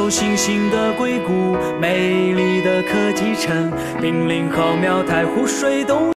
有新兴的硅谷，美丽的科技城，濒临浩渺太湖水都。